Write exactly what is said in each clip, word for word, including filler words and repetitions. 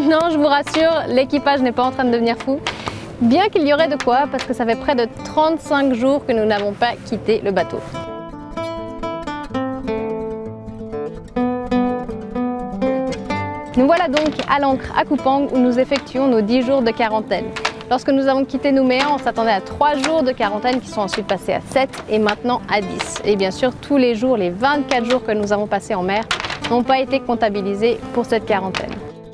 Non, je vous rassure, l'équipage n'est pas en train de devenir fou. Bien qu'il y aurait de quoi, parce que ça fait près de trente-cinq jours que nous n'avons pas quitté le bateau. Nous voilà donc à l'ancre à Kupang où nous effectuons nos dix jours de quarantaine. Lorsque nous avons quitté Nouméa, on s'attendait à trois jours de quarantaine qui sont ensuite passés à sept et maintenant à dix. Et bien sûr, tous les jours, les vingt-quatre jours que nous avons passés en mer n'ont pas été comptabilisés pour cette quarantaine.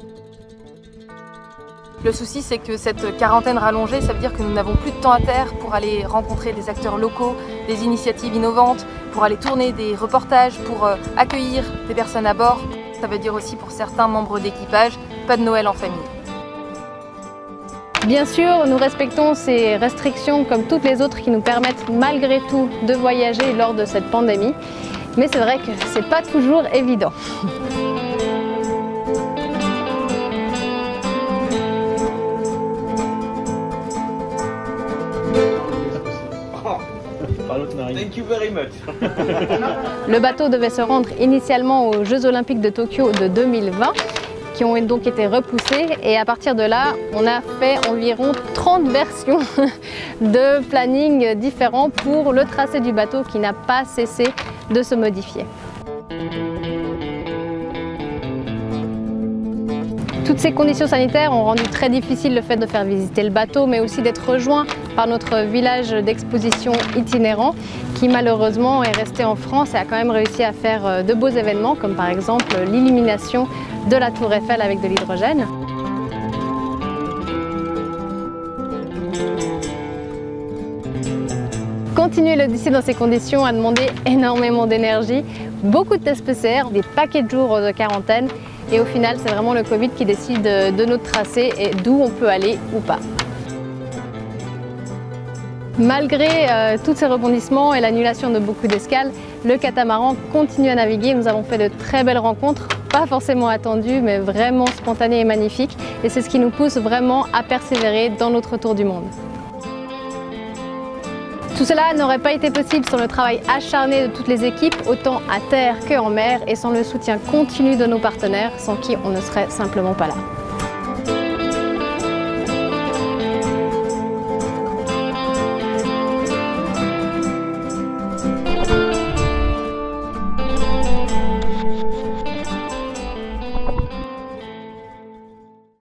Le souci, c'est que cette quarantaine rallongée, ça veut dire que nous n'avons plus de temps à terre pour aller rencontrer des acteurs locaux, des initiatives innovantes, pour aller tourner des reportages, pour accueillir des personnes à bord. Ça veut dire aussi pour certains membres d'équipage, pas de Noël en famille. Bien sûr, nous respectons ces restrictions comme toutes les autres qui nous permettent malgré tout de voyager lors de cette pandémie. Mais c'est vrai que c'est pas toujours évident. Thank you very much. Le bateau devait se rendre initialement aux Jeux Olympiques de Tokyo de deux mille vingt, qui ont donc été repoussés, et à partir de là, on a fait environ trente versions de planning différents pour le tracé du bateau qui n'a pas cessé de se modifier. Toutes ces conditions sanitaires ont rendu très difficile le fait de faire visiter le bateau, mais aussi d'être rejoint par notre village d'exposition itinérant qui malheureusement est resté en France et a quand même réussi à faire de beaux événements comme par exemple l'illumination de la tour Eiffel avec de l'hydrogène. Continuer l'Odyssée dans ces conditions a demandé énormément d'énergie, beaucoup de tests P C R, des paquets de jours de quarantaine. Et au final, c'est vraiment le Covid qui décide de notre tracé et d'où on peut aller ou pas. Malgré euh, tous ces rebondissements et l'annulation de beaucoup d'escales, le catamaran continue à naviguer. Nous avons fait de très belles rencontres, pas forcément attendues, mais vraiment spontanées et magnifiques. Et c'est ce qui nous pousse vraiment à persévérer dans notre tour du monde. Tout cela n'aurait pas été possible sans le travail acharné de toutes les équipes, autant à terre qu'en mer, et sans le soutien continu de nos partenaires, sans qui on ne serait simplement pas là.